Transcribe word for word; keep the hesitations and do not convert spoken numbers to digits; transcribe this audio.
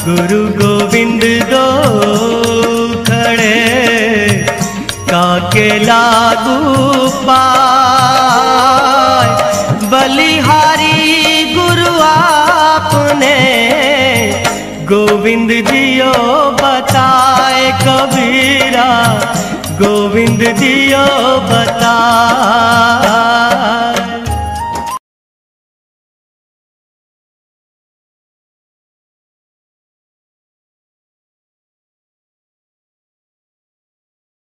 गुरु गोविंद दो खड़े काके लागू पाए। बलिहारी गुरु आपने गोविंद जियो बताए कबीरा, गोविंद जियो बताए।